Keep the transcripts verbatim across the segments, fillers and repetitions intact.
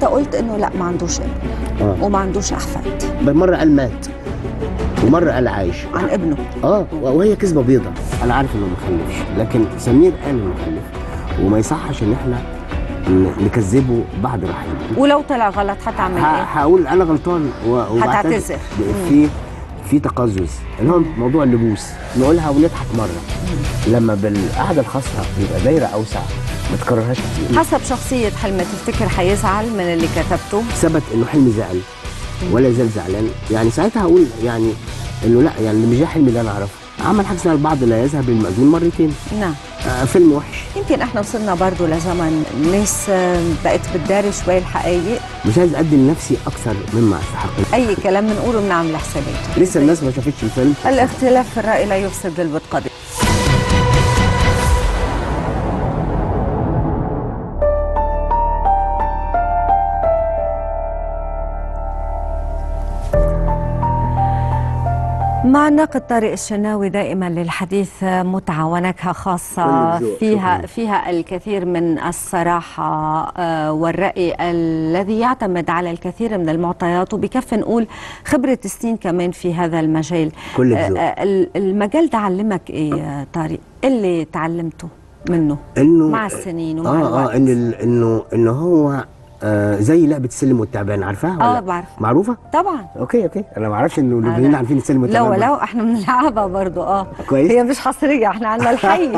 انت قلت انه لا ما عندوش ابن آه. وما عندوش احفاد. مره قال مات ومره قال عايش عن ابنه. اه وهي كذبه بيضه. انا عارف انه ما خلفش، لكن سمير قال انه خلف، وما يصحش ان احنا نكذبه بعد رحيله. ولو طلع غلط هتعمل ايه؟ هقول انا غلطان هتعتذر. في في تقزز اللي هو موضوع اللبوس، نقولها ونضحك مره، لما بالقعده الخاصه يبقى دايره اوسع ما تكررهاش كتير. حسب شخصيه حلمي تفتكر هيزعل من اللي كتبته؟ ثبت انه حلمي زعل ولا يزال زعلان، يعني ساعتها هقول يعني انه لا، يعني اللي مش ده حلمي اللي انا اعرفه. عمل حاجه اسمها البعض لا يذهب للمأذون مرتين. نعم. آه فيلم وحش. يمكن احنا وصلنا برضه لزمن الناس بقت بتداري شوي الحقائق. مش عايز اقدم نفسي اكثر مما استحق. اي كلام بنقوله بنعمل حساباته. لسه الناس ما شافتش الفيلم. الاختلاف في الرأي لا يفسد للود قضية. مع الناقد طارق الشناوي دائما للحديث متعة ونكهة خاصة فيها فيها الكثير من الصراحة والرأي الذي يعتمد على الكثير من المعطيات، وبكفي نقول خبرة سنين كمان في هذا المجال. كل المجال ده علمك ايه طارق؟ اللي تعلمته منه إنه مع السنين ومع آه الوقت. اه انه انه انه هو آه زي لعبه السلم والتعبان، عارفاها؟ اه بعرف. معروفه؟ طبعا. اوكي اوكي انا ما اعرفش انه اللبنانيين عارفين السلم والتعبان. لا ولو احنا بنلعبها برضه. اه كويس. هي مش حصريه، احنا عندنا الحي.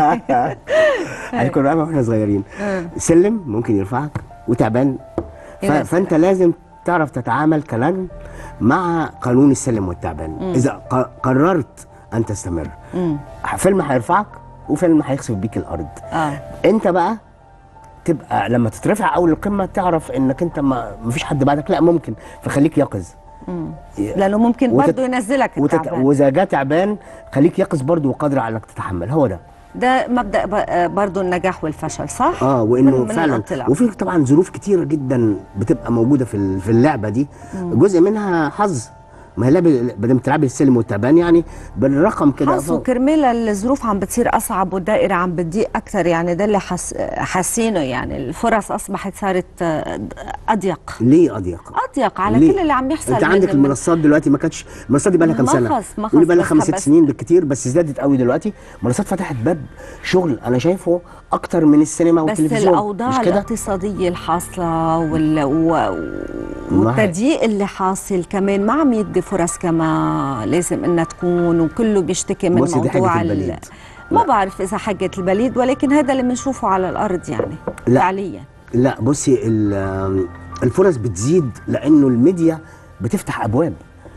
احنا كنا بنلعبها واحنا صغيرين. سلم ممكن يرفعك وتعبان، فانت لازم تعرف تتعامل كنجم مع قانون السلم والتعبان. مم. اذا قررت ان تستمر، مم. فيلم هيرفعك وفيلم هيخسف بيك الارض. اه انت بقى تبقى لما تترفع اول القمه تعرف انك انت ما فيش حد بعدك، لا ممكن، فخليك يقظ. امم لانه ممكن وتت... برضه ينزلك التعبان. واذا جه تعبان خليك يقظ برضه وقادر على انك تتحمل. هو ده ده مبدا برضه النجاح والفشل، صح؟ اه وانه فعلا وفي طبعا ظروف كتيره جدا بتبقى موجوده في في اللعبه دي. مم. جزء منها حظ، ما هي لعبه بدل تلعبي السلم والتعبان يعني بالرقم كده حظ، وكرمال الظروف عم بتصير اصعب والدائره عم بتضيق اكثر، يعني ده اللي حس... حاسينه، يعني الفرص اصبحت صارت اضيق. ليه اضيق؟ اضيق على ليه؟ كل اللي عم يحصل. انت عندك المنصات دلوقتي، ما كانتش المنصات دي بقى لها كام سنه؟ قولي بقى لها خمس ست سنين بالكثير، بس زادت قوي دلوقتي. منصات فتحت باب شغل انا شايفه اكتر من السينما والتلفزيون. بس الاوضاع الاقتصاديه الحاصله وال... و... والتضييق اللي حاصل كمان ما عم يدي فرص كما لازم انها تكون، وكله بيشتكي من موضوع ال... ما بعرف اذا حقة البليد، ولكن هذا اللي بنشوفه على الارض يعني لا فعليا. لا بصي، الفرص بتزيد لانه الميديا بتفتح ابواب.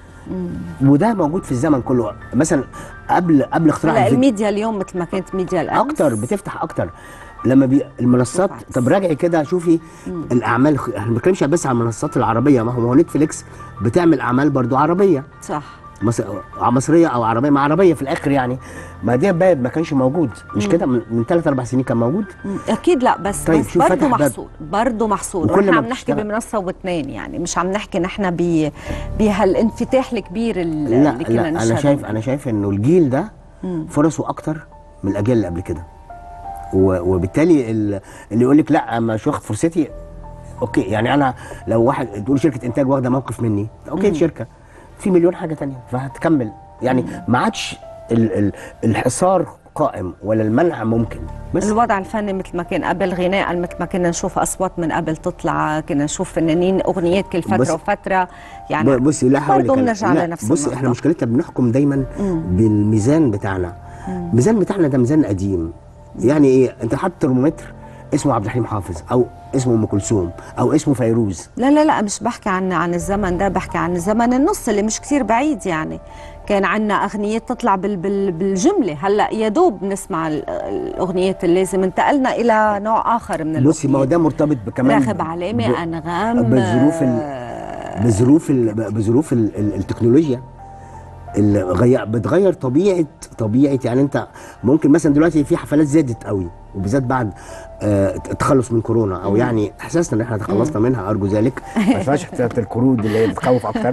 مم. وده موجود في الزمن كله. مثلا قبل قبل اختراع لا الميديا اليوم مثل ما كانت ميديا الامس اكتر، بتفتح اكتر لما بي المنصات. طب راجعي كده شوفي مم. الاعمال، احنا ما بنتكلمش بس عن المنصات العربيه، ما هو نتفليكس بتعمل اعمال برضو عربيه، صح، مص... مصريه او عربيه، مع عربيه في الاخر يعني. ما ده باب ما كانش موجود، مش كده؟ من ثلاث اربع سنين كان موجود. مم. اكيد لا، بس, طيب بس برضه محصور، برضه محصور. واحنا عم نحكي بمنصه واثنين، يعني مش عم نحكي نحن ب بهالانفتاح الكبير اللي لا كنا لا انا شايف انا شايف انه الجيل ده فرصه اكتر من الاجيال اللي قبل كده، وبالتالي اللي يقول لك لا مش واخد فرصتي، اوكي. يعني انا لو واحد تقول شركه انتاج واخده موقف مني، اوكي، شركه في مليون حاجه تانية فهتكمل يعني. ما عادش الحصار قائم ولا المنع ممكن. بس الوضع الفني مثل ما كان قبل، غناء مثل ما كنا نشوف اصوات من قبل تطلع، كنا نشوف فنانين اغنيات كل فتره وفتره يعني. بصي لا حول برضه بنرجع لنفس الموضوع. بصي احنا مشكلتنا بنحكم دايما مم. بالميزان بتاعنا. الميزان بتاعنا ده ميزان قديم. يعني ايه؟ انت حاطط ترمومتر اسمه عبد الحليم حافظ او اسمه ام كلثوم او اسمه فيروز. لا لا لا مش بحكي عن عن الزمن ده، بحكي عن الزمن النص اللي مش كثير بعيد. يعني كان عندنا اغنيات تطلع بال بال بالجمله، هلا يا دوب بنسمع الاغنيات اللي لازم. انتقلنا الى نوع اخر من الاغنيات. بصي ما هو ده مرتبط بكمان راغب علامه ب... انغام، بظروف ال... بظروف ال... بظروف ال... التكنولوجيا اللي غير بتغير طبيعه طبيعه يعني. انت ممكن مثلا دلوقتي في حفلات زادت قوي، وبالذات بعد آه التخلص من كورونا، او يعني احساسنا ان احنا تخلصنا منها، ارجو ذلك. ما فيهاش حته القروض اللي هي بتخوف اكتر.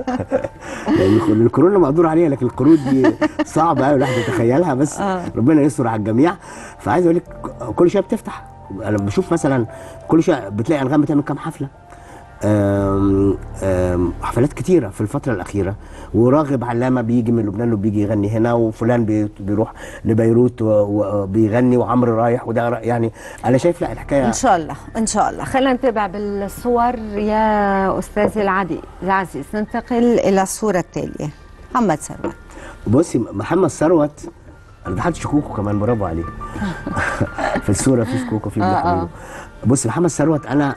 الكورونا مقدور عليها، لكن القروض دي صعبه قوي الواحد يتخيلها، بس ربنا يستر على الجميع. فعايز اقول لك كل شويه بتفتح. انا بشوف مثلا كل شويه بتلاقي انغام بتعمل كام حفله، آم آم حفلات كتيره في الفتره الاخيره، وراغب علامه بيجي من لبنان وبيجي يغني هنا، وفلان بي بيروح لبيروت وبيغني، وعمرو رايح، وده يعني انا شايف لا الحكايه ان شاء الله ان شاء الله. خلينا نتابع بالصور يا استاذي العدي العزيز. ننتقل الى الصوره التاليه. محمد ثروت. بصي محمد ثروت انا ضحكت شكوكو كمان، برافو عليه. في الصوره في شكوكو في آه بصي محمد ثروت انا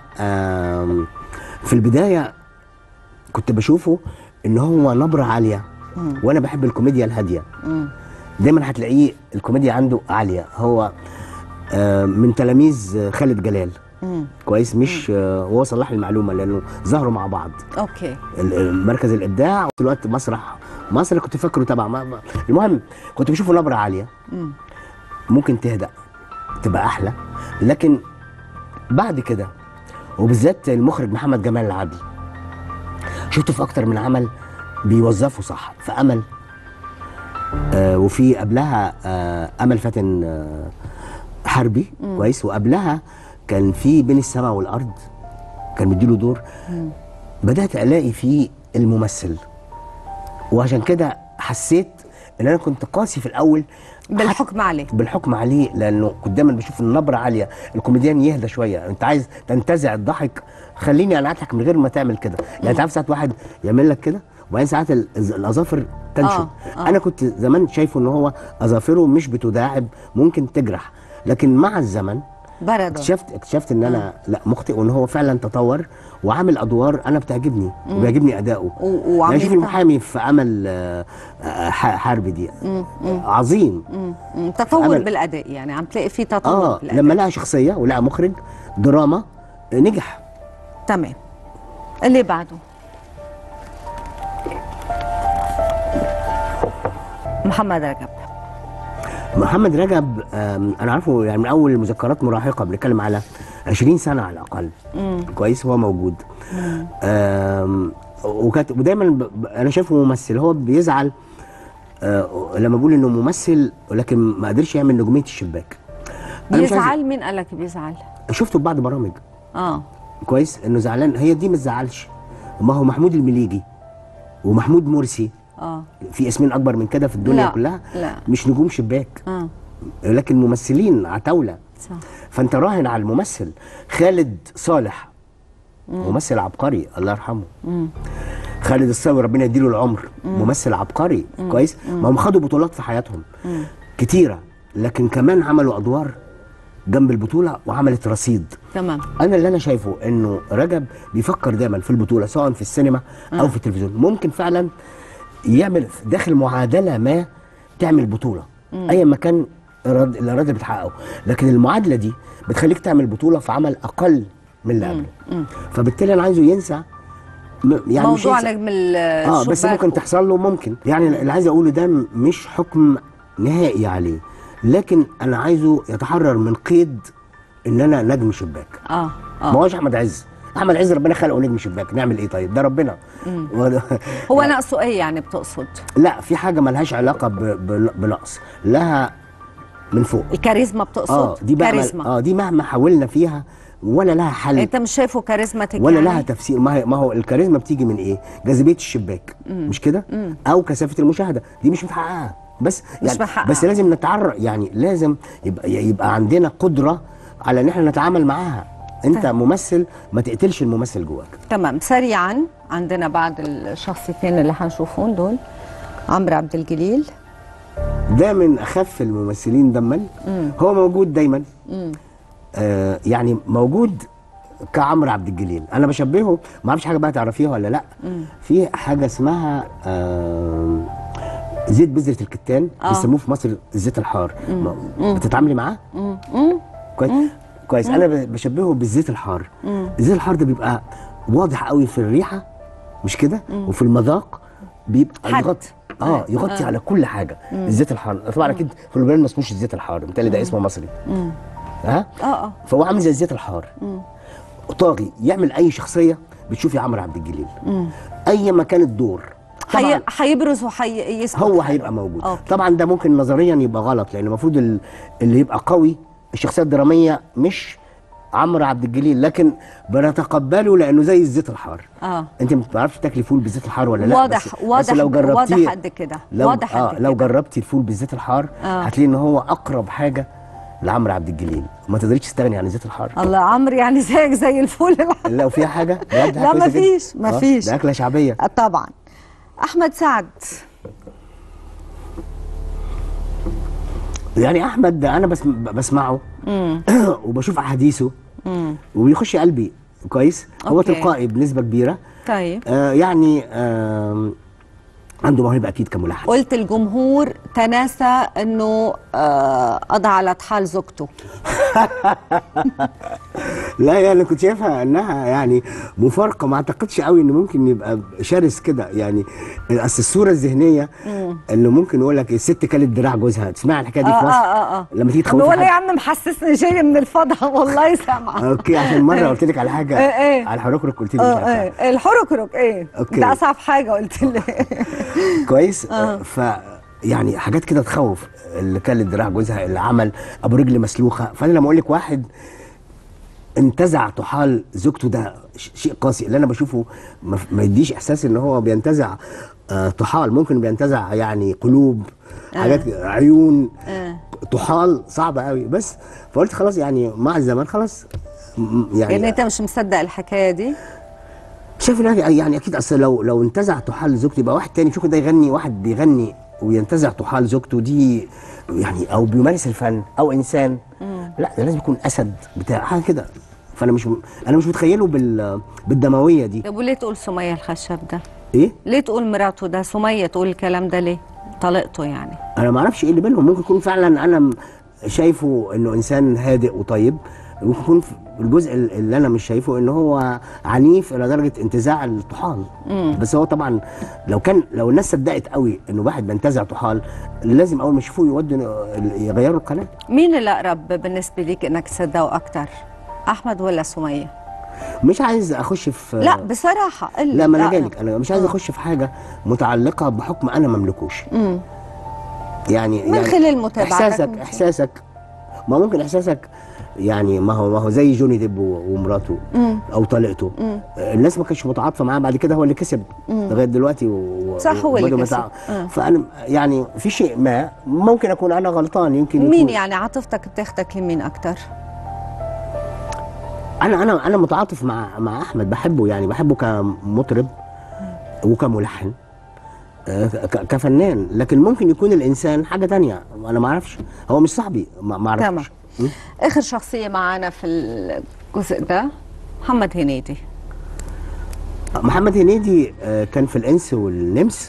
في البدايه كنت بشوفه ان هو نبره عاليه، مم. وانا بحب الكوميديا الهاديه. دايما هتلاقيه الكوميديا عنده عاليه. هو من تلاميذ خالد جلال. مم. كويس. مش هو صلح المعلومه لانه ظهروا مع بعض. اوكي. مركز الابداع وفي الوقت مسرح مصر كنت فاكره تبع. المهم كنت بشوفه نبره عاليه. مم. ممكن تهدأ تبقى احلى، لكن بعد كده وبالذات المخرج محمد جمال العدل شفته في اكتر من عمل بيوظفه صح. في امل آه وفي قبلها آه امل فاتن آه حربي. مم. كويس. وقبلها كان في بين السماء والارض كان مديله دور. مم. بدات الاقي فيه الممثل، وعشان كده حسيت ان انا كنت قاسي في الاول بالحكم عليه بالحكم عليه لانه كنت دايما بشوف النبره عاليه، الكوميديان يهدى شويه، انت عايز تنتزع الضحك خليني انا اضحك من غير ما تعمل كده. يعني انت عارف ساعات واحد يعمل لك كده وبعدين ساعات الاظافر تنشد. آه. آه. انا كنت زمان شايفه ان هو اظافره مش بتداعب، ممكن تجرح، لكن مع الزمن برضه اكتشفت اكتشفت ان انا آه. لا مخطئ، وان هو فعلا تطور وعامل ادوار انا بتعجبني وبيعجبني اداؤه. يعني شوف المحامي في امل حربي دي مم. مم. عظيم. مم. تطور بالاداء، يعني عم تلاقي فيه تطور اه بالأداء. لما لقى شخصيه ولقى مخرج دراما نجح. تمام. اللي بعده محمد رجب. محمد رجب انا عارفه يعني من اول مذكرات مراهقه، بنتكلم على عشرين سنه على الاقل. مم. كويس. هو موجود. وكانت ودايما انا شايفه ممثل. هو بيزعل لما بقول انه ممثل ولكن ما قدرش يعمل نجوميه الشباك. بيزعل؟ مين قال لك بيزعل؟ شفته في بعض برامج. اه كويس انه زعلان. هي دي ما تزعلش، ما هو محمود المليجي ومحمود مرسي اه في اسمين اكبر من كده في الدنيا لا. كلها. لا. مش نجوم شباك. اه لكن ممثلين عتاوله. صح. فانت راهن على الممثل. خالد صالح مم. ممثل عبقري الله يرحمه. مم. خالد الصاوي ربنا يديله العمر. مم. ممثل عبقري. مم. كويس. ما هم خدوا بطولات في حياتهم مم. كتيره، لكن كمان عملوا ادوار جنب البطوله وعملت رصيد. تمام. انا اللي انا شايفه انه رجب بيفكر دايما في البطوله سواء في السينما او آه. في التلفزيون. ممكن فعلا يعمل داخل معادله ما تعمل بطوله ايا ما كان الاراده اللي بتحققه، لكن المعادله دي بتخليك تعمل بطوله في عمل اقل من اللي قبله. فبالتالي انا عايزه ينسى يعني موضوع نجم الشباك. اه بس ممكن تحصل له. ممكن يعني اللي عايز اقوله ده مش حكم نهائي عليه، لكن انا عايزه يتحرر من قيد ان انا نجم شباك. اه اه ما هوش احمد عز. احمد عز ربنا خلقه نجم شباك، نعمل ايه طيب؟ ده ربنا. هو ناقصه ايه يعني بتقصد؟ لا في حاجه مالهاش علاقه بنقص، لها من فوق الكاريزما بتقصد. اه دي بقى كاريزما. اه دي مهما حاولنا فيها ولا لها حل. انت مش شايفه كاريزماتيك ولا يعني؟ لها تفسير. ما هو ما هو الكاريزما بتيجي من ايه؟ جاذبيه الشباك. مم. مش كده؟ مم. او كثافه المشاهده، دي مش متحققه. بس مش يعني محققة. بس لازم نتعرف، يعني لازم يبقى يبقى عندنا قدره على ان احنا نتعامل معاها. انت طيب. ممثل ما تقتلش الممثل جواك. تمام. سريعا عندنا بعض الشخصيتين اللي هنشوفهم دول. عمرو عبد الجليل ده من اخف الممثلين دما. هو موجود دايما. آه يعني موجود كعمرو عبد الجليل. انا بشبهه، ما اعرفش حاجه بقى تعرفيها ولا لا. مم. في حاجه اسمها آه زيت بذره الكتان. آه. بيسموه في مصر الزيت الحار. مم. بتتعاملي معاه؟ كويس. كويس. انا بشبهه بالزيت الحار. مم. الزيت الحار ده بيبقى واضح قوي في الريحه مش كده، وفي المذاق بيبقى يغطي اه يغطي آه. على كل حاجه. مم. الزيت الحار طبعا اكيد في لبنان ما اسموش الزيت الحار، بالتالي ده اسمه مصري. مم. ها اه اه فهو عامل زي الزيت الحار. مم. طاغي يعمل اي شخصيه بتشوفي عمرو عبد الجليل. مم. اي ما كان الدور طبعا هيبرز وهيسكت، هو هيبقى موجود. أوكي. طبعا ده ممكن نظريا يبقى غلط، لان المفروض اللي يبقى قوي الشخصيه الدراميه مش عمرو عبد الجليل، لكن بنتقبله لانه زي الزيت الحار. اه انت ما بتعرفش تاكلي فول بالزيت الحار ولا لا؟ واضح بس واضح بس لو جربتيه واضح قد كده، لو واضح قد آه كده. لو جربتي الفول بالزيت الحار آه. هتلاقي ان هو اقرب حاجه لعمرو عبد الجليل، ما تقدريش تستغني عن الزيت الحار. الله عمرو يعني زيك زي الفول. لو فيها حاجه بجد لا ما فيش ما فيش، ده اكله شعبيه طبعا. احمد سعد، يعني احمد انا بس بسمعه وبشوف احاديثه وبيخش قلبي كويس. هو أوكي. تلقائي بنسبه كبيره. طيب آه يعني آه عنده موهبه اكيد كملحن. قلت الجمهور تناسى انه آه قضى على طحال زوجته. لا يعني كنت شايفها انها يعني مفارقه، ما اعتقدش قوي انه ممكن يبقى شرس كده يعني. اصل الصوره الذهنيه انه ممكن يقول لك الست كلت دراع جوزها، تسمع الحكايه دي آه في مصر؟ اه اه لما تيجي تخوفي ولا يا حد. عم محسسني جاي من الفضاء والله سامعه. اوكي عشان مره قلت لك على حاجه إيه إيه. على الحركرك قلت لي مش اه عارفه. ايه الحركرك ايه؟ أوكي. ده اصعب حاجه قلت لي. كويس. آه. ف يعني حاجات كده تخوف، اللي كلت دراع جوزها، اللي عمل ابو رجل مسلوخه. فانا لما اقول لك واحد انتزع طحال زوجته ده شيء قاسي. اللي انا بشوفه ما, ما يديش احساس ان هو بينتزع آه طحال، ممكن بينتزع يعني قلوب، آه. حاجات عيون، آه. طحال صعبه قوي. بس فقلت خلاص يعني مع الزمن خلاص يعني يعني انت مش مصدق الحكايه دي؟ شايف يعني اكيد. اصل لو لو انتزع طحال زوجته يبقى واحد تاني. شوف ده يغني، واحد بيغني وينتزع طحال زوجته دي يعني، او بيمارس الفن او انسان. مم. لا ده لازم يكون اسد بتاع حاجه كده. فانا مش م... انا مش متخيله بال بالدمويه دي. طب وليه تقول سميه الخشب ده؟ ايه؟ ليه تقول مراته ده سميه تقول الكلام ده ليه؟ طلقته يعني. انا ما اعرفش ايه اللي بينهم. ممكن يكون فعلا انا شايفه انه انسان هادئ وطيب، ممكن يكون الجزء اللي انا مش شايفه ان هو عنيف الى درجه انتزاع الطحال. مم. بس هو طبعا لو كان لو الناس صدقت قوي انه واحد بينتزع طحال لازم اول ما يشوفوه يودوا يغيروا القناه. مين اللي اقرب بالنسبه ليك انك تصدقه اكتر؟ احمد ولا سميه؟ مش عايز اخش في لا بصراحه لا ما انا جايلك. انا مش عايز اخش في حاجه متعلقه بحكم انا ما املكوش. امم يعني من يعني خلال متابعتك احساسك ممكن. احساسك ما ممكن احساسك يعني ما هو ما هو زي جوني ديب ومراته مم. او طليقته. مم. الناس ما كانتش متعاطفه معاه، بعد كده هو اللي كسب لغايه دلوقتي و... صح هو اللي كسب. فانا يعني في شيء ما ممكن اكون انا غلطان. يمكن مين يكون يعني عاطفتك بتاخدك لمين اكتر؟ انا انا انا متعاطف مع مع احمد، بحبه يعني بحبه كمطرب وكملحن كفنان، لكن ممكن يكون الانسان حاجه تانية انا ما اعرفش. هو مش صاحبي ما اعرفش. اخر شخصيه معانا في الجزء ده محمد هنيدي. محمد هنيدي كان في الانس والنمس.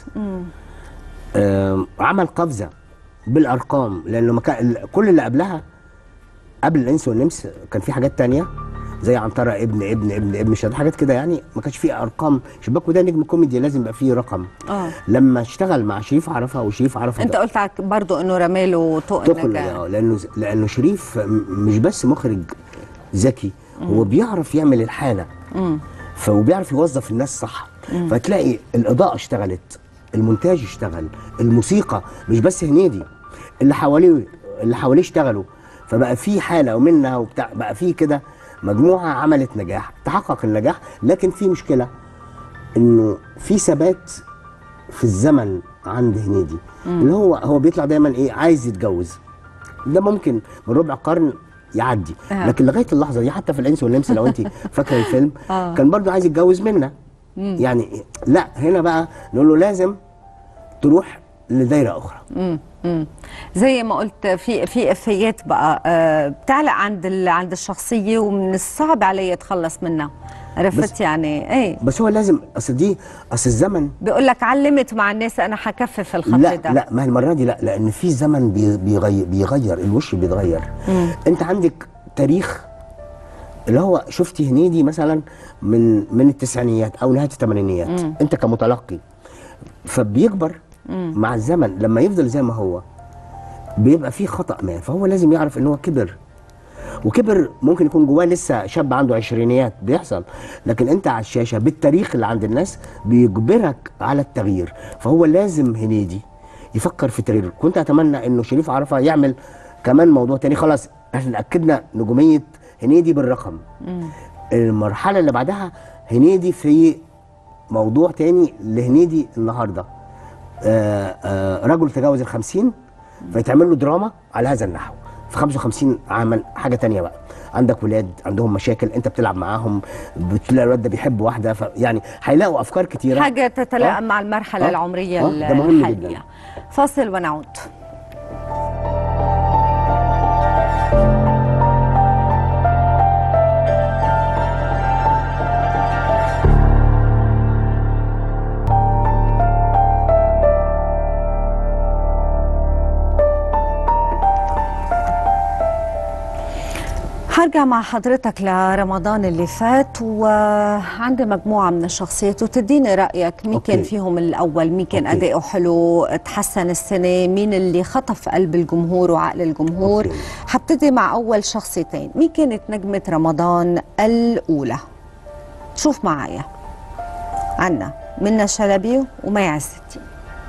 عمل قفزه بالارقام، لانه مكان كل اللي قبلها قبل الانس والنمس كان في حاجات تانية زي عنترة ابن ابن ابن ابن شاد، حاجات كده يعني ما كانش فيه ارقام. شباك وده نجم كوميدي لازم يبقى فيه رقم. اه لما اشتغل مع شريف عرفة وشريف عرفة انت قلت برضو انه رماله تقل اه لانه لانه شريف مش بس مخرج ذكي، هو بيعرف يعمل الحاله. امم فبيعرف يوظف الناس صح. مم. فتلاقي الاضاءه اشتغلت، المونتاج اشتغل، الموسيقى، مش بس هنيدي، اللي حواليه اللي حواليه اشتغلوا، فبقى في حاله ومنها وبتاع، بقى في كده مجموعه عملت نجاح، تحقق النجاح. لكن في مشكله انه في ثبات في الزمن عند هنيدي. مم. اللي هو هو بيطلع دايما ايه، عايز يتجوز. ده ممكن من ربع قرن يعدي. أه. لكن لغايه اللحظه دي حتى في الانس والنمس لو انت فاكره الفيلم أه. كان برضو عايز يتجوز منا. مم. يعني لا هنا بقى نقول له لازم تروح لدايره اخرى. امم امم زي ما قلت في في افيات بقى آه بتعلق عند عند الشخصيه ومن الصعب علي اتخلص منها. عرفت يعني ايه؟ بس هو لازم، اصل دي اصل الزمن بيقول لك علمت مع الناس انا هكفف الخط لا ده. لا ما المره دي لا، لان في زمن بيغير بيغير الوش بيتغير. مم. انت عندك تاريخ اللي هو شفتي هنيدي مثلا من من التسعينيات او نهايه الثمانينيات، انت كمتلقي فبيكبر. مم. مع الزمن لما يفضل زي ما هو بيبقى فيه خطأ ما، فهو لازم يعرف ان هو كبر، وكبر ممكن يكون جواه لسه شاب عنده عشرينيات بيحصل، لكن انت على الشاشه بالتاريخ اللي عند الناس بيجبرك على التغيير. فهو لازم هنيدي يفكر في التغيير. كنت اتمنى انه شريف عرفة يعمل كمان موضوع تاني. خلاص احنا اكدنا نجوميه هنيدي بالرقم. مم. المرحله اللي بعدها هنيدي في موضوع تاني لهنيدي النهارده، آآ آآ رجل تجاوز الخمسين، فيتعمل له دراما على هذا النحو. في خمسة وخمسين عمل حاجه تانيه بقى، عندك ولاد عندهم مشاكل، انت بتلعب معاهم، بتلاقي الواد ده بيحب واحده، يعني هيلاقوا افكار كتيره، حاجه تتلائم مع المرحله آه؟ العمريه آه؟ الحاليه. فاصل ونعود. هرجع مع حضرتك لرمضان اللي فات، وعندي مجموعة من الشخصيات وتديني رأيك مين أوكي. كان فيهم الأول، مين كان أداؤه حلو تحسن السنة، مين اللي خطف قلب الجمهور وعقل الجمهور. أوكي. هبتدي مع أول شخصيتين. مين كانت نجمة رمضان الأولى؟ شوف معايا، عنا منى شلبي ومي عز الدين.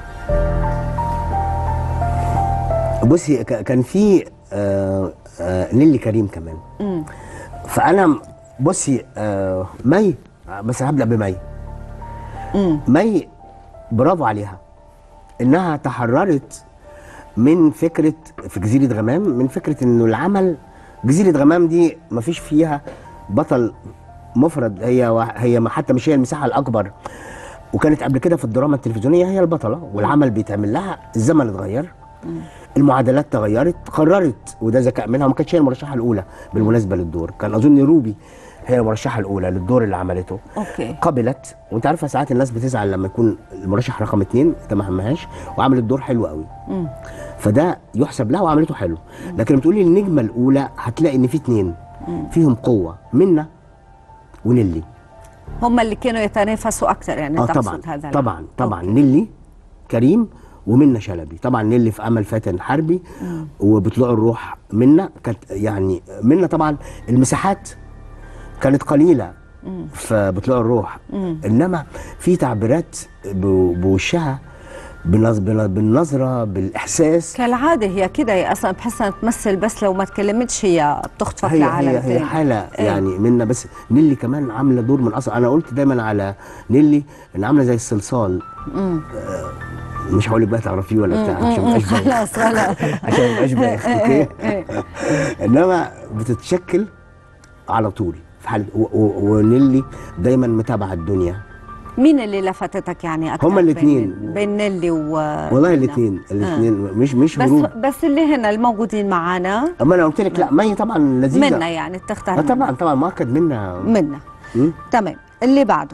بصي كان في آه آه نيلي كريم كمان. مم. فانا بصي آه مي، بس هبدا بمي. مم. مي برافو عليها انها تحررت من فكره في جزيره غمام، من فكره انه العمل جزيره غمام دي مفيش فيها بطل مفرد، هي هي حتى مش هي المساحه الاكبر، وكانت قبل كده في الدراما التلفزيونيه هي البطله، والعمل بيتعمل لها، الزمن اتغير. مم. المعادلات تغيرت، قررت، وده ذكاء منها، وما كانتش هي المرشحه الاولى بالمناسبه للدور، كان اظن روبي هي المرشحه الاولى للدور اللي عملته. اوكي. قبلت، وانت عارفه ساعات الناس بتزعل لما يكون المرشح رقم اثنين ده ما همهاش، وعملت دور حلو قوي. مم. فده يحسب لها وعملته حلو. مم. لكن بتقولي النجمه الاولى هتلاقي ان في اثنين فيهم قوه، منى ونيلي. هم اللي كانوا يتنافسوا اكثر يعني. اه طبعا هذا طبعا طبعا أوكي. نيلي كريم ومنى شلبي. طبعا نيلي في امل فاتن حربي وبطلوع الروح. منى كانت يعني منى طبعا المساحات كانت قليله مم. في بطلوع الروح، مم. انما في تعبيرات بوشها، بالنظره، بالاحساس. كالعاده هي كده، هي اصلا بحسها تمثل، بس لو ما تكلمتش هي بتخطف لعالم هي هي حاله ايه؟ يعني منى. بس نيلي كمان عامله دور من اصلا، انا قلت دايما على نيلي ان عامله زي الصلصال. آه مش هقول لك بقى تعرفيه ولا بتاع عشان ما يبقاش بايخ، خلاص ولا عشان ما يبقاش بايخ. اوكي. انما بتتشكل على طول في حاله، ونيلي دايما متابعه الدنيا. مين اللي لفتتك يعني اكتر؟ هما الاثنين، بين نيلي و والله الاثنين الاثنين آه. مش مش بس هروب. بس اللي هنا الموجودين معانا، اما انا قلت لك لا، مي طبعا لذيذه. منى يعني تختار. آه طبعا طبعا مؤكد منى. منى. تمام. اللي بعده،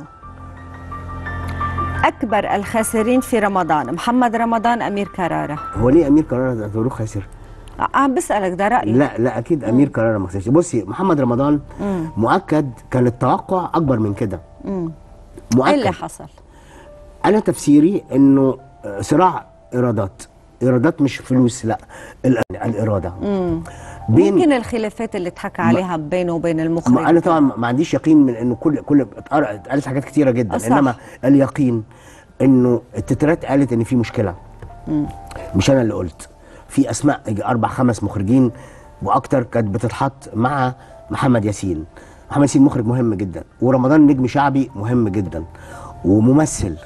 اكبر الخاسرين في رمضان، محمد رمضان، امير كرارة. هو ليه امير كرارة ده خاسر؟ عم بسألك، ده رأيي. لا لا اكيد امير كرارة ما خسرش. بصي محمد رمضان مم. مؤكد كان التوقع اكبر من كده. مؤكد. ايه اللي حصل؟ انا تفسيري انه صراع ايرادات، ايرادات مش فلوس، لا الاراده. امم يمكن الخلافات اللي اتحكى عليها بينه وبين المخرج. انا طبعا ما عنديش يقين من انه كل كل اتقالت حاجات كتيره جدا. أصح. انما اليقين انه التترات قالت ان في مشكله. مم. مش انا اللي قلت، في اسماء اربع خمس مخرجين واكتر كانت بتتحط مع محمد ياسين. محمد ياسين مخرج مهم جدا، ورمضان نجم شعبي مهم جدا وممثل،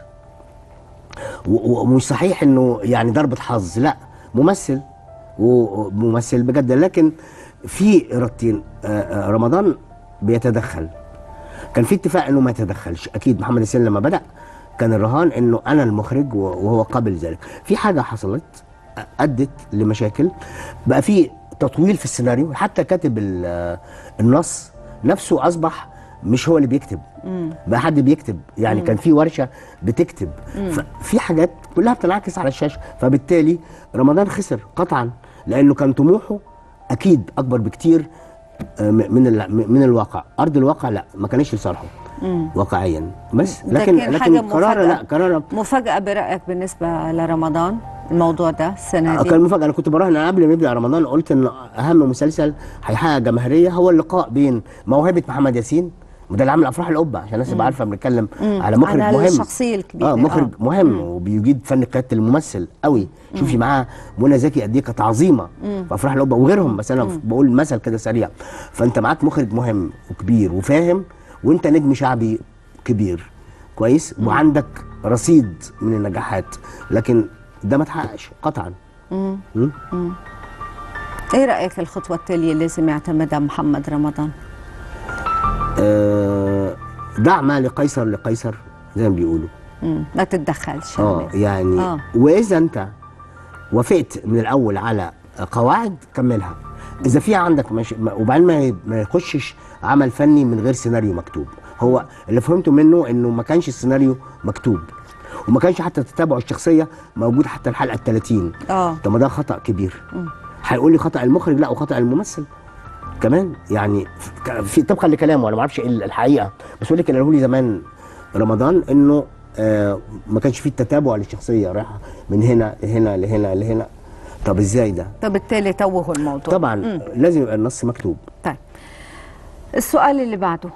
ومش صحيح انه يعني ضربة حظ، لا ممثل وممثل بجد. لكن في ارادتين، رمضان بيتدخل، كان في اتفاق انه ما يتدخلش. اكيد محمد ياسين لما بدأ كان الرهان انه انا المخرج وهو قبل ذلك. في حاجة حصلت ادت لمشاكل، بقى في تطويل في السيناريو، حتى كاتب النص نفسه اصبح مش هو اللي بيكتب، مم. بقى حد بيكتب يعني. مم. كان في ورشه بتكتب، ففي حاجات كلها بتنعكس على الشاشه. فبالتالي رمضان خسر قطعا، لانه كان طموحه اكيد اكبر بكتير من من الواقع. ارض الواقع لا، ما كانش لصالحه واقعيا. بس لكن لكن قرار لا قرار مفاجاه برايك بالنسبه لرمضان الموضوع ده السنه دي؟ كان مفاجاه. انا كنت براهن قبل ما يبدا رمضان، قلت ان اهم مسلسل هيحقق جماهيريه هو اللقاء بين موهبه محمد ياسين وده اللي عامل افراح القبه عشان الناس تبقى عارفه بنتكلم على مخرج على مهم، الشخصيه الكبيره. اه مخرج آه. مهم وبيجيد فن قياده الممثل قوي. شوفي معاه منى زكي قد ايه كانت عظيمه في افراح القبه وغيرهم، بس انا مم. بقول مثل كده سريع. فانت معاك مخرج مهم وكبير وفاهم، وانت نجم شعبي كبير كويس، مم. وعندك رصيد من النجاحات، لكن ده ما اتحققش قطعا. مم. مم. مم. ايه رايك الخطوه التاليه لازم يعتمدها محمد رمضان؟ آه دع ما لقيصر لقيصر زي ما بيقولوا. امم ما تتدخلش. اه يعني آه. واذا انت وافقت من الاول على قواعد كملها. اذا في عندك مش... وبعدين ما يخشش عمل فني من غير سيناريو مكتوب. هو اللي فهمته منه انه ما كانش السيناريو مكتوب، وما كانش حتى تتابع الشخصيه موجود حتى الحلقه الثلاثين. اه طب ما ده خطا كبير. هيقول لي خطا المخرج، لا وخطا الممثل كمان. يعني في طبقا لكلامه، انا ما اعرفش ايه الحقيقه، بس بيقول لك اللي قاله لي زمان رمضان انه آه ما كانش فيه التتابع للشخصيه، رايحه من هنا لهنا لهنا لهنا. طب ازاي ده؟ طب بالتالي توهوا الموضوع. طبعا مم. لازم يبقى النص مكتوب. طيب السؤال اللي بعده،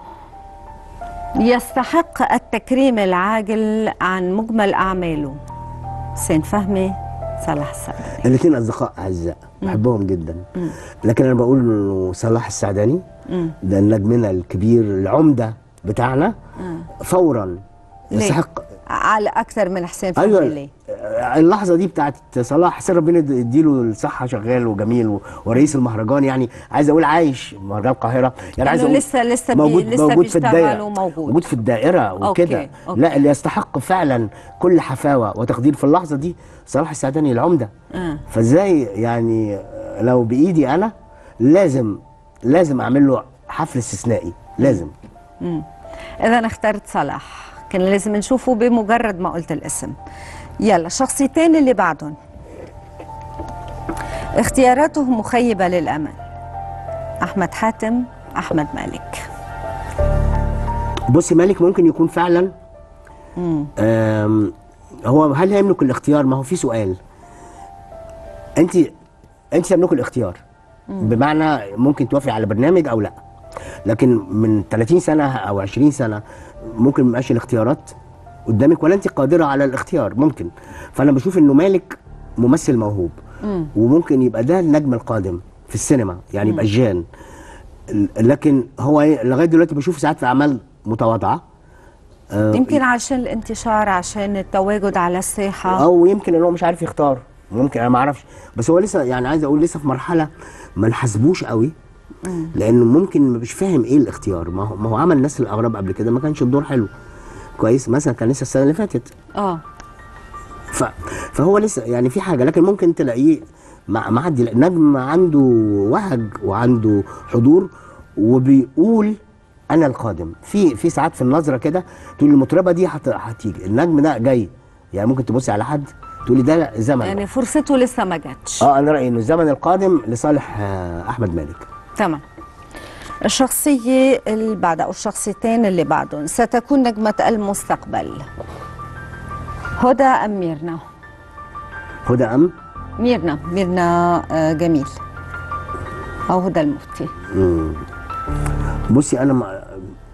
يستحق التكريم العاجل عن مجمل اعماله حسين فهمي صلاح السعداني؟ الاثنين اصدقاء اعزاء بحبهم جدا. مم. لكن انا بقول انه صلاح السعداني مم. ده نجمنا الكبير العمده بتاعنا. مم. فورا يستحق على اكثر من حسين فهمي. أيوة. ليه؟ اللحظه دي بتاعت صلاح حسين ربنا يديله الصحه، شغال وجميل ورئيس المهرجان، يعني عايز اقول عايش مهرجان القاهره، يعني عايز اقول لسه لسه موجود لسه موجود في الدائره، موجود موجود في الدائره وكده. لا اللي يستحق فعلا كل حفاوه وتقدير في اللحظه دي صلاح السعداني العمده. آه. فازاي يعني لو بايدي انا لازم لازم اعمل له حفل استثنائي لازم. امم اذا اخترت صلاح، كان لازم نشوفه بمجرد ما قلت الاسم. يلا شخصيتين اللي بعدهم اختياراته مخيبة للأمل، أحمد حاتم أحمد مالك. بصي مالك ممكن يكون فعلا هو هل يملك الاختيار؟ ما هو في سؤال، انت انت تملك الاختيار مم. بمعنى ممكن توافقي على برنامج او لا، لكن من ثلاثين سنة او عشرين سنة ممكن ما يبقاش الاختيارات قدامك ولا انت قادره على الاختيار ممكن. فانا بشوف انه مالك ممثل موهوب مم. وممكن يبقى ده النجم القادم في السينما، يعني يبقى جان. لكن هو لغايه دلوقتي بشوف ساعات في اعمال متواضعه، آه يمكن عشان الانتشار، عشان التواجد على الساحه، او يمكن ان هو مش عارف يختار، ممكن انا ما اعرفش. بس هو لسه يعني عايز اقول لسه في مرحله ما نحاسبوش قوي، مم. لانه ممكن مش فاهم ايه الاختيار. ما هو ما هو عمل الناس الاغراب قبل كده ما كانش الدور حلو كويس مثلا، كان لسه السنه اللي فاتت. اه ف... فهو لسه يعني في حاجه، لكن ممكن تلاقيه مع معدي نجم عنده وهج وعنده حضور وبيقول انا القادم. في في ساعات في النظره كده تقول المطربه دي هت... هتيجي، النجم ده جاي. يعني ممكن تبصي على حد تقولي ده زمن، يعني فرصته لسه ما جاتش. اه انا رايي انه الزمن القادم لصالح احمد مالك. تمام. الشخصية اللي بعدها أو الشخصيتين اللي بعدهم ستكون نجمة المستقبل، هدى أم ميرنا؟ هدى أم؟ ميرنا. ميرنا جميل أو هدى المفتي. امم بصي أنا ما...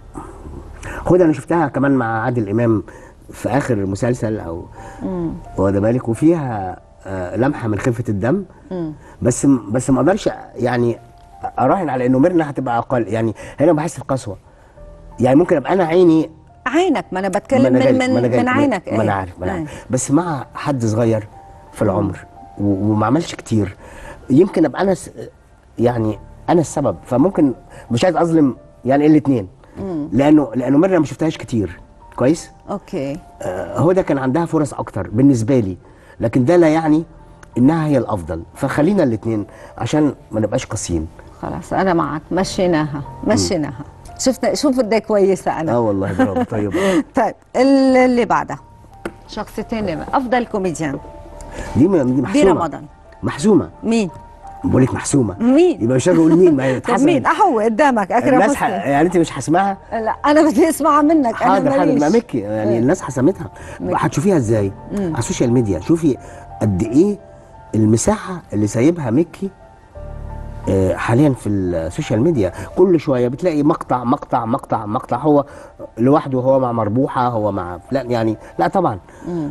هدى أنا شفتها كمان مع عادل إمام في آخر مسلسل أو واخدة بالك، وفيها لمحة من خفة الدم. مم. بس بس ما أقدرش يعني اراهن على انه ميرنا هتبقى اقل. يعني هنا بحس بقسوه، يعني ممكن ابقى انا عيني عينك، ما انا بتكلم من من, من, من عينك. ما انا عارف ما انا عارف بس مع حد صغير في العمر وما عملش كتير، يمكن ابقى انا يعني انا السبب. فممكن مش عايز اظلم يعني الاثنين، لانه لانه ميرنا ما شفتهاش كتير كويس. اوكي. آه هو ده كان عندها فرص اكتر بالنسبه لي، لكن ده لا يعني انها هي الافضل. فخلينا الاثنين عشان ما نبقاش قاسيين. خلاص انا معك، مشيناها مشيناها. شفنا شوف قد ايه كويسه انا. اه والله برافو. طيب طيب اللي بعدها شخصيتين افضل كوميديان دي دي محسومه برمضان. محسومه. مين؟ بقول لك محسومه. مين؟ يبقى مش هقول مين. ما طب مين؟ احو قدامك اكرم الناس ح... يعني انت مش حاسماها؟ لا انا بدي اسمعها منك. حاضر حاضر ما مكي يعني ايه. الناس حسمتها. هتشوفيها ازاي؟ مم. على السوشيال ميديا. شوفي قد ايه المساحه اللي سايبها مكي حاليا في السوشيال ميديا كل شويه بتلاقي مقطع مقطع مقطع مقطع، هو لوحده، هو مع مربوحه، هو مع فلان، يعني لا طبعا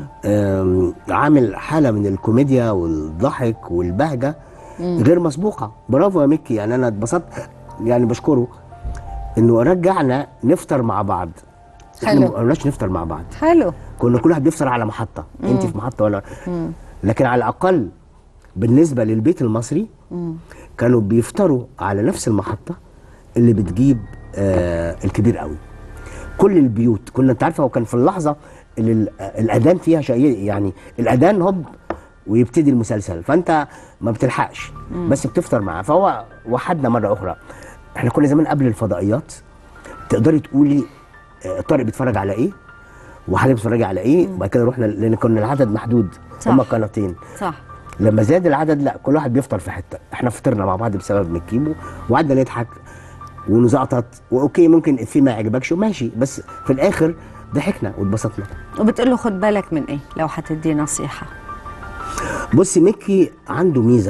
عامل حاله من الكوميديا والضحك والبهجه مم. غير مسبوقه. برافو يا مكي، يعني انا اتبسطت، يعني بشكره انه رجعنا نفطر مع بعض. حلو. احنا ما قلناش نفطر مع بعض، حلو. كنا كل واحد بيفطر على محطه، انت في محطه ولا مم. لكن على الاقل بالنسبه للبيت المصري مم. كانوا بيفطروا على نفس المحطه اللي بتجيب آه الكبير قوي. كل البيوت كنا، انت عارفه، هو كان في اللحظه اللي الاذان فيها شيء، يعني الاذان هوب ويبتدي المسلسل، فانت ما بتلحقش مم. بس بتفطر معاه. فهو وحدنا مره اخرى. احنا كنا زمان قبل الفضائيات تقدري تقولي آه طارق بيتفرج على ايه وحضرتك بتتفرجي على ايه، وبعد كده رحنا، لان كنا العدد محدود، هما قناتين. صح. لما زاد العدد لا، كل واحد بيفطر في حته. احنا فطرنا مع بعض بسبب مكيمو، وقعدنا نضحك ونزقطط، واوكي ممكن في ما يعجبكش وماشي، بس في الاخر ضحكنا واتبسطنا. وبتقول له خد بالك من ايه لو هتدي نصيحه؟ بصي، مكي عنده ميزه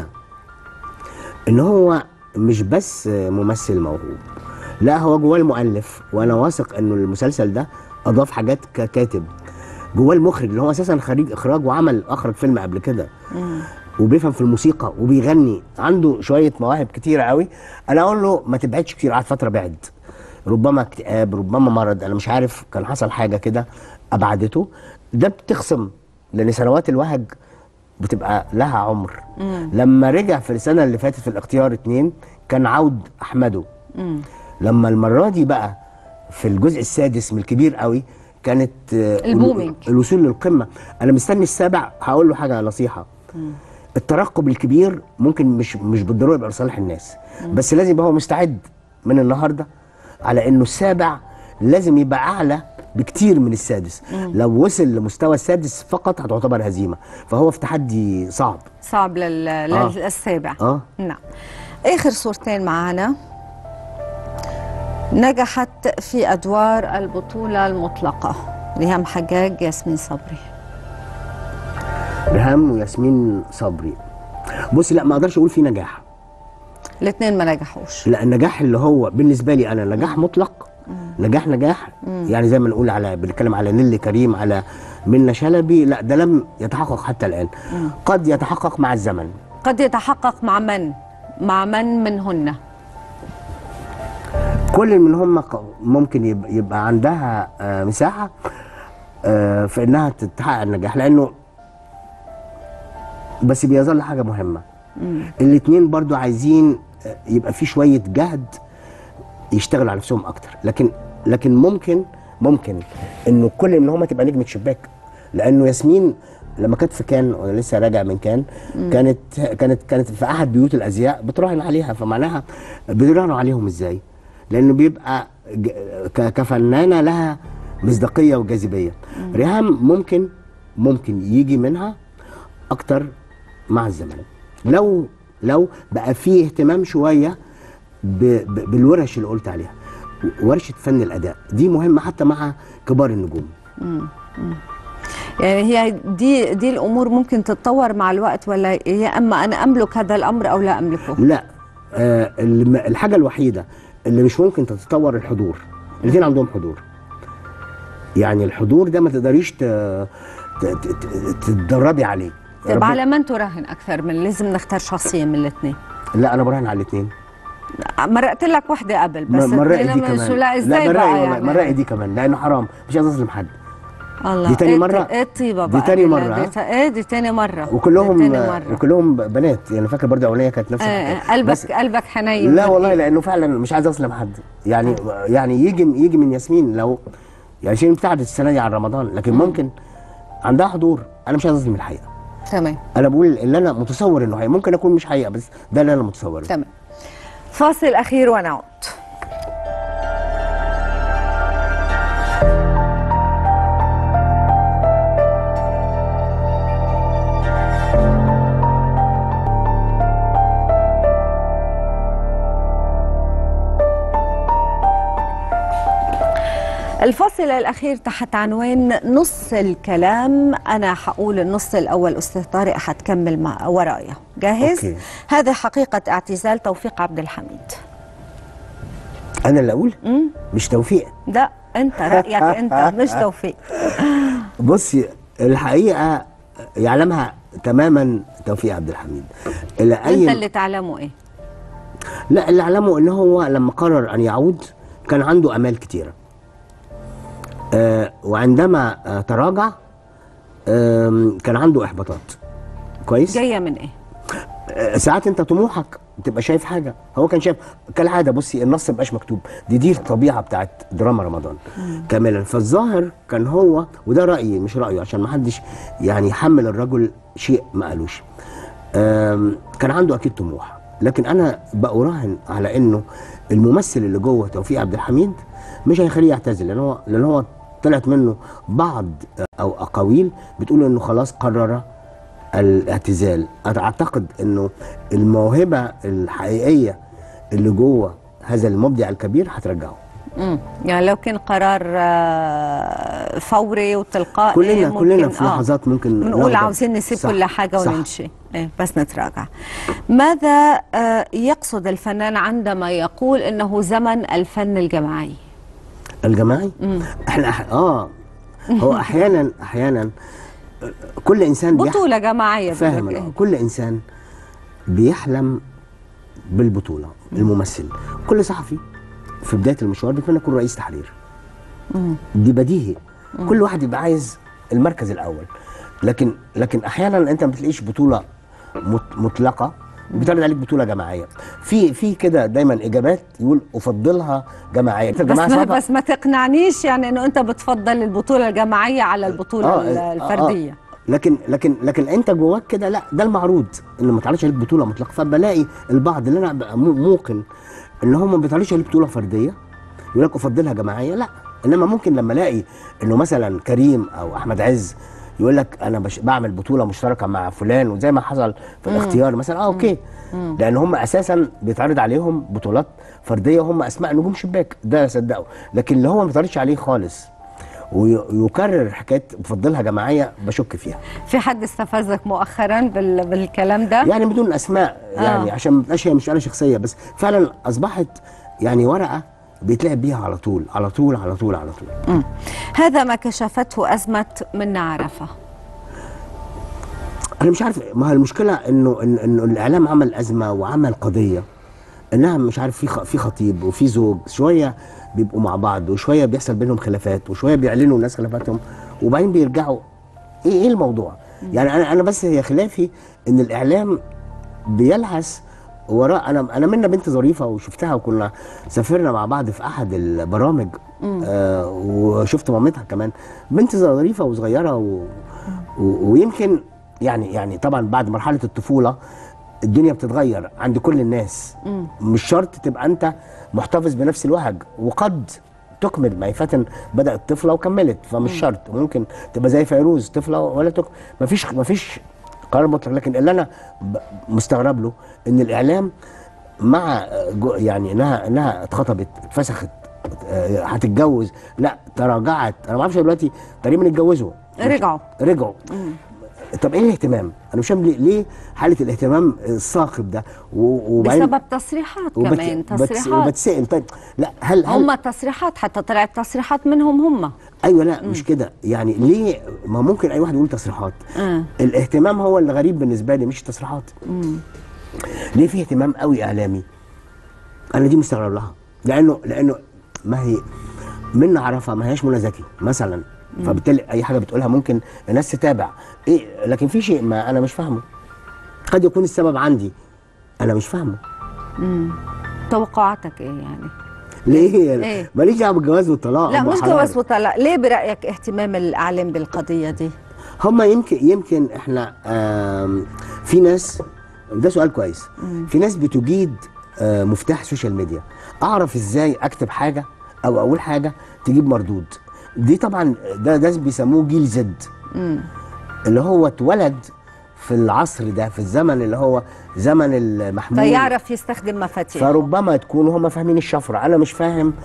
ان هو مش بس ممثل موهوب، لا هو جواه المؤلف، وانا واثق انه المسلسل ده اضاف حاجات ككاتب. جواه المخرج اللي هو اساسا خريج اخراج وعمل اخرج فيلم قبل كده، وبيفهم في الموسيقى وبيغني، عنده شويه مواهب كتيره قوي. انا اقول له ما تبعدش كتير، قعد فتره بعد، ربما اكتئاب، ربما مرض، انا مش عارف، كان حصل حاجه كده ابعدته. ده بتخصم، لان سنوات الوهج بتبقى لها عمر. مم. لما رجع في السنه اللي فاتت في الاختيار اتنين كان عود احمده. مم. لما المره دي بقى في الجزء السادس من الكبير قوي كانت البومينج، الوصول للقمه. انا مستني السابع، هقول له حاجه نصيحه. مم. الترقب الكبير ممكن مش مش بالضروره يبقى لصالح الناس، مم. بس لازم يبقى هو مستعد من النهارده على انه السابع لازم يبقى اعلى بكتير من السادس. مم. لو وصل لمستوى السادس فقط هتعتبر هزيمه، فهو في تحدي صعب صعب لل... آه. للسابع. اه نعم. اخر صورتين معانا نجحت في ادوار البطوله المطلقه، ريهام حجاج، ياسمين صبري. ريهام وياسمين صبري، بصي لا ما اقدرش اقول في نجاح، الاثنين ما نجحوش. لا النجاح اللي هو بالنسبه لي انا نجاح مطلق، مم. نجاح نجاح مم. يعني زي ما نقول على، بنتكلم على نيللي كريم، على منى شلبي، لا ده لم يتحقق حتى الان. مم. قد يتحقق مع الزمن. قد يتحقق مع من؟ مع من منهن؟ كل منهم ممكن يبقى عندها مساحه في انها تحقق النجاح، لانه بس بيظل حاجه مهمه. الاثنين برضو عايزين يبقى في شويه جهد يشتغلوا على نفسهم اكتر، لكن لكن ممكن ممكن انه كل منهم تبقى نجمه شباك، لانه ياسمين لما كانت في كان، وانا لسه راجع من كان، مم. كانت كانت كانت في احد بيوت الازياء بتراهن عليها، فمعناها بيراهنوا عليهم ازاي؟ لانه بيبقى كفنانه لها مصداقيه وجاذبيه. ريهام ممكن ممكن يجي منها اكتر مع الزمن، لو لو بقى فيه اهتمام شويه ب ب بالورش اللي قلت عليها، ورشه فن الاداء دي مهمه حتى مع كبار النجوم. مم. مم. يعني هي دي دي الامور ممكن تتطور مع الوقت، ولا يا اما انا املك هذا الامر او لا املكه؟ لا، آه الحاجه الوحيده اللي مش ممكن تتطور الحضور. الاثنين عندهم حضور، يعني الحضور ده ما تقدريش تتدربي عليه. طيب على من تراهن اكثر؟ من لازم نختار شخصيه من الاثنين؟ لا انا براهن على الاثنين. مرقت لك واحده قبل بس مرقت دي كمان. لا ازاي بقى يعني؟ مرقت دي كمان لانه حرام، مش عايز اظلم حد. الله، دي تاني مرة. ايه الطيبة بقى؟ دي تاني مرة. دي ايه دي تاني مرة. وكلهم تاني مرة. وكلهم بنات، يعني فاكر برضه اولانيه كانت نفس الحكايه. آه قلبك قلبك حنين. لا والله، لانه فعلا مش عايز اظلم حد، يعني آه. يعني يجي يجي من ياسمين، لو يعني شيء ابتعدت السنة دي عن رمضان، لكن م. ممكن عندها حضور، انا مش عايز اظلم الحقيقة. تمام. انا بقول اللي انا متصور انه حقيقة، ممكن اكون مش حقيقة، بس ده اللي انا متصوره. تمام. فاصل اخير ونعود. الفصل الأخير تحت عنوان نص الكلام. أنا حقول النص الأول، أستاذ طارق حتكمل مع ورايا. جاهز؟ أوكي. هذا حقيقة اعتزال توفيق عبد الحميد. أنا اللي أقول؟ مم؟ مش توفيق. لا، أنت رأيك أنت مش توفيق. بصي، الحقيقة يعلمها تماما توفيق عبد الحميد. إلى أي أنت اللي تعلمه إيه؟ لا، اللي أعلمه إن هو لما قرر أن يعود كان عنده آمال كتيرة. آه وعندما آه تراجع آه كان عنده إحباطات. كويس؟ جاية من إيه؟ آه ساعات أنت طموحك تبقى شايف حاجة، هو كان شايف كالعادة. بصي، النص مبقاش مكتوب، دي دي الطبيعة بتاعت دراما رمضان مم. كاملا. فالظاهر كان هو، وده رأيي مش رأيه عشان ما حدش يعني يحمل الرجل شيء ما قالوش، كان عنده أكيد طموح. لكن أنا بأراهن على إنه الممثل اللي جوه توفيق عبد الحميد مش هيخليه يعتزل، لأن هو لأن هو طلعت منه بعض أو أقاويل بتقول إنه خلاص قرر الاعتزال. أعتقد إنه الموهبة الحقيقية اللي جوه هذا المبدع الكبير هترجعه. امم يعني لو كان قرار فوري وتلقائي كلنا كلنا في لحظات ممكن نقول عاوزين نسيب كل حاجه ونمشي، إيه بس نتراجع. ماذا يقصد الفنان عندما يقول انه زمن الفن الجماعي؟ الجماعي؟ مم. احنا أح... اه هو احيانا احيانا كل انسان بطوله جماعيه. فاهم؟ إيه؟ كل انسان بيحلم بالبطوله. مم. الممثل، كل صحفي في بدايه المشوار بيتمنى يكون رئيس تحرير. مم. دي بديهي. مم. كل واحد يبقى عايز المركز الاول. لكن لكن احيانا انت ما بتلاقيش بطوله مطلقه، بيتعرض عليك بطوله جماعيه. في في كده دايما اجابات يقول افضلها جماعيه. بس ما بس ما تقنعنيش يعني انه انت بتفضل البطوله الجماعيه على البطوله آه الفرديه. آه لكن لكن لكن انت جواك كده لا، ده المعروض انه ما تعرضش عليك بطوله مطلقه. فبلاقي البعض اللي انا موقن ان هم ما بيطلعوش عليه بطوله فرديه يقول لك افضلها جماعيه. لا، انما ممكن لما الاقي انه مثلا كريم او احمد عز يقول لك انا بش بعمل بطوله مشتركه مع فلان، وزي ما حصل في الاختيار مثلا، اه اوكي، مم. لان هم اساسا بيتعرض عليهم بطولات فرديه وهم اسماء نجوم شباك، ده صدقوا. لكن اللي هو ما بيتعرضش عليه خالص ويكرر حكايه بفضلها جماعيه، بشك فيها. في حد استفزك مؤخرا بال... بالكلام ده؟ يعني بدون اسماء يعني آه. عشان ما تبقاش هي مش انا شخصيه، بس فعلا اصبحت يعني ورقه بيتلعب بيها على طول على طول على طول على طول. مم. هذا ما كشفته ازمه منى عرفه. انا مش عارف، ما هي المشكله انه انه الاعلام عمل ازمه وعمل قضيه انها مش عارف في في خطيب وفي زوج، شويه بيبقوا مع بعض وشويه بيحصل بينهم خلافات وشويه بيعلنوا الناس خلافاتهم وبعدين بيرجعوا. ايه ايه الموضوع؟ مم. يعني انا انا بس هي خلافي ان الاعلام بيلهث وراء. انا انا منى بنت ظريفه وشفتها وكنا سافرنا مع بعض في احد البرامج، آه وشفت مامتها كمان، بنت ظريفه وصغيره و و ويمكن يعني يعني طبعا بعد مرحله الطفوله الدنيا بتتغير عند كل الناس. مم. مش شرط تبقى انت محتفظ بنفس الوهج، وقد تكمل. ما فاتن بدات طفله وكملت، فمش مم. شرط. ممكن تبقى زي فيروز طفله ولا تكمل. مفيش مفيش قرار مطلق. لكن اللي انا مستغرب له ان الاعلام مع يعني انها انها اتخطبت اتفسخت هتتجوز، لا تراجعت. انا ما اعرفش دلوقتي تقريبا اتجوزوا رجعوا رجعوا مم. طب ايه الاهتمام؟ انا مش فاهم ليه حاله الاهتمام الصاخب ده بسبب تصريحات كمان تصريحات وبتسأل. طيب لا، هل, هل هم تصريحات حتى طلعت تصريحات منهم هم. ايوه لا مم. مش كده يعني. ليه؟ ما ممكن اي واحد يقول تصريحات. مم. الاهتمام هو اللي غريب بالنسبه لي مش التصريحات. مم. ليه في اهتمام قوي اعلامي؟ انا دي مستغرب لها. لانه لانه ما هي منى عرفه ما هياش منى زكي مثلا، فبالتالي اي حاجه بتقولها ممكن الناس تتابع. ايه لكن في شيء ما انا مش فاهمه، قد يكون السبب عندي انا مش فاهمه. امم توقعاتك ايه يعني؟ ليه؟ إيه؟ ماليش دعوه بالجواز والطلاق. لا مش جواز والطلاق. ليه برايك اهتمام الاعلام بالقضيه دي؟ هم يمكن يمكن احنا في ناس، ده سؤال كويس. مم. في ناس بتجيد مفتاح سوشيال ميديا، اعرف ازاي اكتب حاجه او اقول حاجه تجيب مردود. دي طبعا ده ده بيسموه جيل زد، مم. اللي هو اتولد في العصر ده، في الزمن اللي هو زمن المحمول، فيعرف يستخدم مفاتيح. فربما تكونوا هم فاهمين الشفره. انا مش فاهم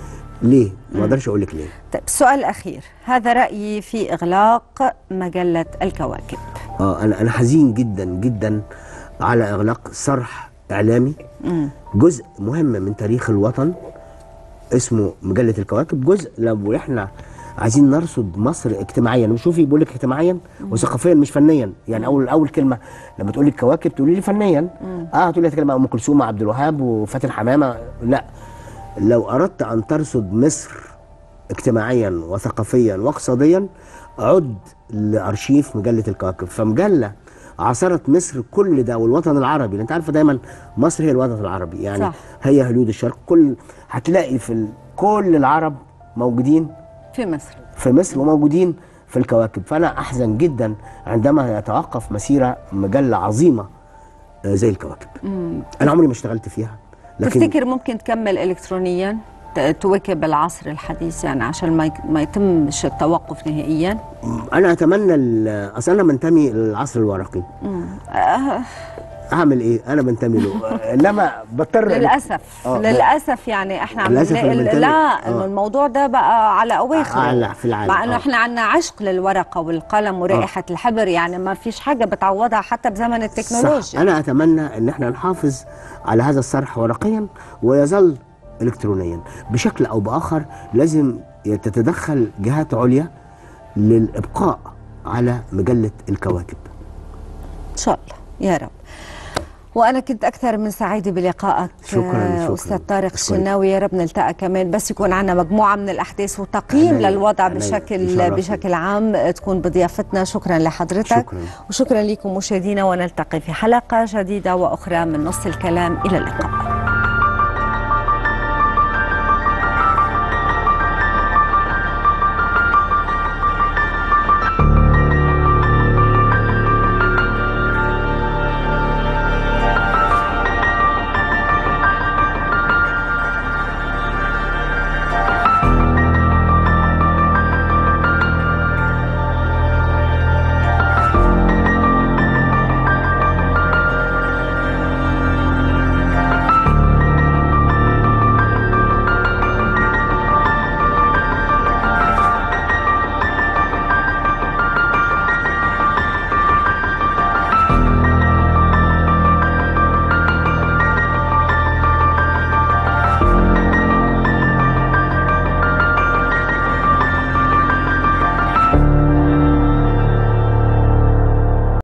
ليه؟ ما اقدرش اقول لك ليه. طيب السؤال الاخير، هذا رايي في اغلاق مجله الكواكب. اه انا انا حزين جدا جدا على اغلاق صرح اعلامي مم. جزء مهم من تاريخ الوطن اسمه مجله الكواكب. جزء لو احنا عايزين نرصد مصر اجتماعيا، شوفي بقول لك اجتماعيا وثقافيا مش فنيا. يعني اول اول كلمه لما تقولي الكواكب تقولي لي فنيا، مم. اه تقولي هتكلم عن ام كلثوم وعبد الوهاب وفاتن حمامه. لا، لو اردت ان ترصد مصر اجتماعيا وثقافيا واقتصاديا عد لارشيف مجله الكواكب. فمجله عاصرت مصر كل ده والوطن العربي. انت عارفه دايما مصر هي الوطن العربي، يعني صح. هي هليود الشرق. كل هتلاقي في ال... كل العرب موجودين في مصر في مصر وموجودين في الكواكب. فانا احزن جدا عندما يتوقف مسيره مجله عظيمه زي الكواكب. مم. انا عمري ما اشتغلت فيها، لكن تفتكر ممكن تكمل الكترونيا تواكب العصر الحديث، يعني عشان ما ما يتمش التوقف نهائيا؟ انا اتمنى اصل انا منتمي للعصر الورقي. أه اعمل ايه؟ انا بنتمي له انما بضطر للاسف آه للاسف يعني احنا عم للأسف نلاقي لا انه آه. الموضوع ده بقى على اواخره على في العالم، مع انه آه. احنا عندنا عشق للورقه والقلم ورائحه آه. الحبر، يعني ما فيش حاجه بتعوضها حتى بزمن التكنولوجيا. صح. انا اتمنى ان احنا نحافظ على هذا الصرح ورقيا ويظل الكترونيا بشكل او باخر. لازم تتدخل جهات عليا للابقاء على مجله الكواكب ان شاء الله يا رب. وأنا كنت أكثر من سعيدة بلقائك. شكرا شكرا أستاذ طارق الشناوي. يا رب نلتقى كمان بس يكون عندنا مجموعة من الأحداث وتقييم للوضع بشكل بشكل عام تكون بضيافتنا. شكرا لحضرتك. شكرا. وشكرا لكم مشاهدينا، ونلتقي في حلقة جديدة وأخرى من نص الكلام. إلى اللقاء.